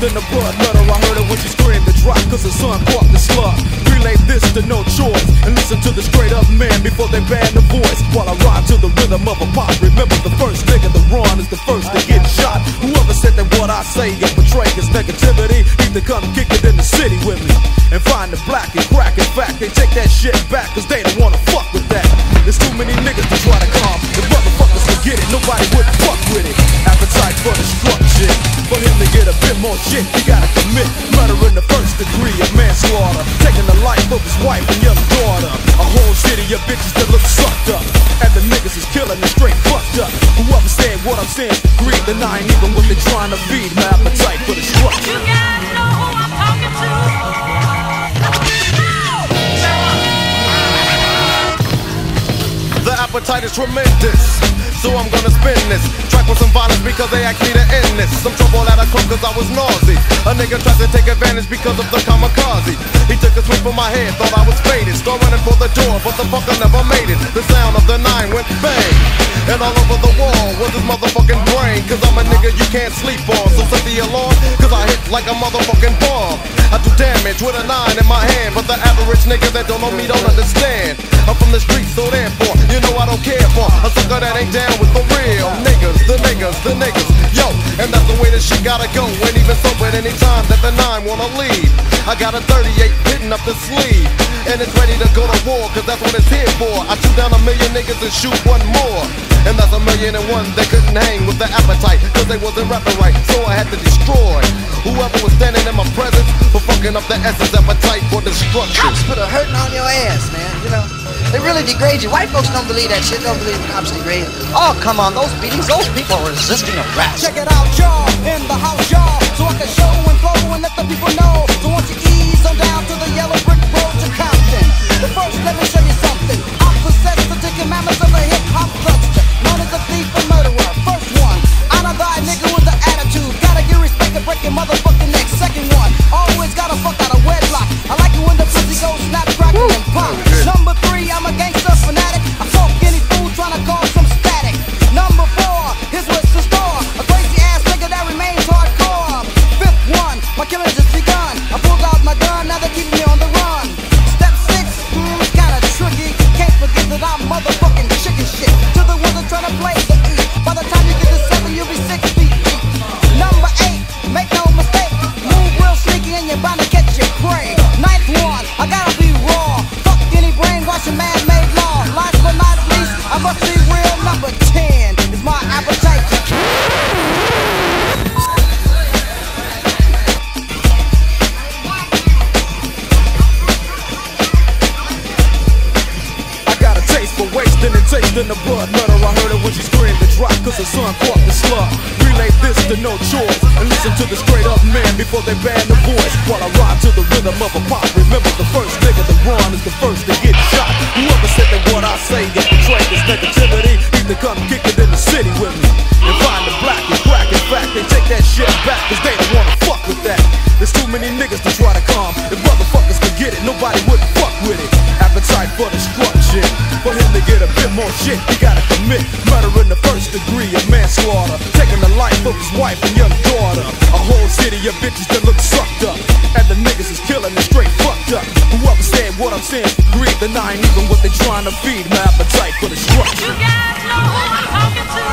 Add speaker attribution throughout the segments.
Speaker 1: taste in the blood letter. I heard her when she screamed to drop, cause her son caught the slug. Relay this to no choice, and listen to the straight up man before they ban the voice. While I rhyme to the rhythm of a pop, remember the first nigga to run is the first to get shot. Whoever said that what I say and portray is negativity, need to come kick it in the city with me and find the black and crack. In fact, they take that shit back, cause they don't wanna fuck with that. There's too many niggas to try to calm. The motherfuckers forget it, nobody would fuck with it. Appetite for destruction. For him to get a bit more shit, he gotta commit murder in the first degree of manslaughter, taking the life of his wife and young daughter. A whole city of bitches that look sucked up, and the niggas is killing and straight fucked up. Whoever said what I'm saying, greed, then I ain't even what they trying to feed. My appetite for destruction.
Speaker 2: You guys know who I'm talking to?
Speaker 3: The appetite is tremendous, so I'm gonna spin this track with some violence because they asked me to end this. Some trouble at a club cause I was nauseous. A nigga tried to take advantage because of the kamikaze. He took a sweep from my head, thought I was faded. Start running for the door, but the fucker never made it. The sound of the 9 went bang, and all over the wall was his motherfucking brain. Cause I'm a nigga you can't sleep on, so set the alarm, cause I hit like a motherfucking bomb. I do damage with a 9 in my hand, but the average nigga that don't know me don't understand. I'm from the streets, so therefore, you know I don't care for a sucker that ain't down with the real niggas, the niggas, the niggas. Yo, and that's the way that shit gotta go. And even so, at any time that the 9 wanna leave, I got a 38 hitting up the sleeve, and it's ready to go to war, cause that's what it's here for. I shoot down 1 million niggas and shoot one more, and that's 1,000,001 that couldn't hang with the appetite, cause they wasn't rapping right, so I had to destroy whoever was standing in my presence for fucking up the essence appetite for destruction.
Speaker 4: Cops put a hurting on your ass, man, you know. They really degrade you. White folks don't believe that shit. Don't believe the cops degrade. Oh, come on, those beatings, those people are resisting arrest.
Speaker 5: Check it out, y'all, in the house, y'all, so I can show and flow and let the people know. So won't you ease on down to the yellow brick road to Compton. But first, let me show you something. I possess the ticket mammoth of the hip-hop cluster, known as a thief and murderer. First one, honor thy nigga with the attitude. Gotta give respect and break your motherfucking neck. Second one, always gotta fuck out of wedlock. I like it when the pussy goes snap, crackle, and pop. Number 3, I'm a gangster fanatic. I talk any fool trying to cause some static. Number 4, here's what's the store. A crazy ass nigga that remains hardcore. Fifth one, my killing just begun. I pulled out my gun, now they're keeping me on the run. Step 6, it's kinda tricky. Can't forget that I'm motherfucking chicken shit. To the ones that trying to play the E. By the time you get to 7, you'll be 6 feet deep. Number 8, make no mistake. Move real sneaky and you're bound to catch your prey. Ninth one, I gotta be raw. Fuck any brainwashing man-made law. Last but not least, I must be real. Number 10 is my appetite to kill.
Speaker 1: I got a taste for wasting and tasting the blood letter. I heard her when she screamed to drop, cause her son caught the slug. Relay this to no choice, and listen to the straight up man before they ban the voice. While I rhyme to the rhythm of a pop, remember the first nigga to run is the first to get shot. Whoever said that what I say is portrayed as negativity, need to come kick it in the city with me and find the black and crack. In fact, they take that shit back, cause they don't wanna fuck with that. There's too many niggas to try to calm. If motherfuckers could get it, nobody would fuck with it. Appetite for destruction. For him to get a bit more shit, he gotta commit murder in the first degree of manslaughter, taking the life of his wife and young daughter. A whole city of bitches that look sucked up, and the niggas is killing and straight fucked up. Whoever said what I'm saying, greed, then I ain't even what they trying to feed. My appetite for destruction.
Speaker 2: You guys know who I'm talking to?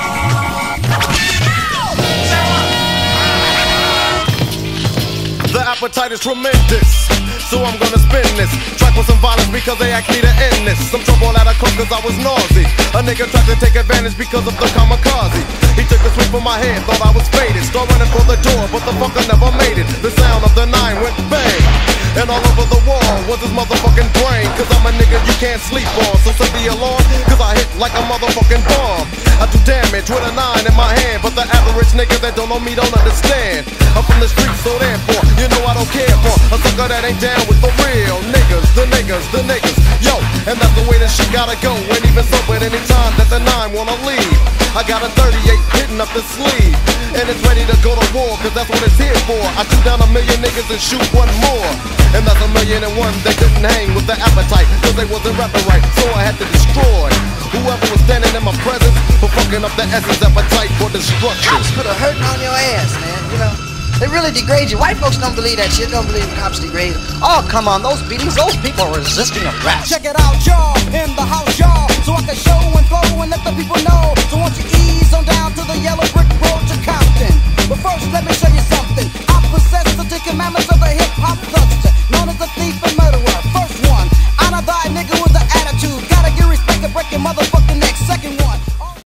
Speaker 3: The appetite is tremendous, so I'm gonna spin this track with some violence because they asked me to end this. Some trouble at a club cause I was nauseous. A nigga tried to take advantage because of the kamikaze. He took a sweep from my head, thought I was faded. Start running for the door, but the fucker never made it. The sound of the 9 went bang, and all over the wall was his motherfucking brain. Cause I'm a nigga you can't sleep on, so set the alarm, cause I hit like a motherfucking bomb. I do damage with a 9 in my hand, but the average nigga that don't know me don't understand. I'm from the streets, so therefore, you know I don't care for a sucker that ain't down with the real niggas, the niggas, the niggas. Yo, and that's the way that shit gotta go. And even so, at any time that the 9 wanna leave, I got a 38 hitting up the sleeve, and it's ready to go to war, cause that's what it's here for. I shoot down 1 million niggas and shoot one more, and that's 1,000,001 that couldn't hang with the appetite, cause they wasn't rapping right, so I had to destroy whoever was standing in my presence for fucking up the essence appetite for destruction.
Speaker 4: Cops put a hurting on your ass, man, you know. They really degrade you. White folks don't believe that shit. Don't believe the cops degrade. Oh, come on, those beatings, those people are resisting arrest.
Speaker 5: Check it out, y'all, in the house, y'all, so I can show and flow and let the people know. So won't you ease on down to the yellow brick road to Compton. But first, let me show you something. I possess the 10 commandments of the hip-hop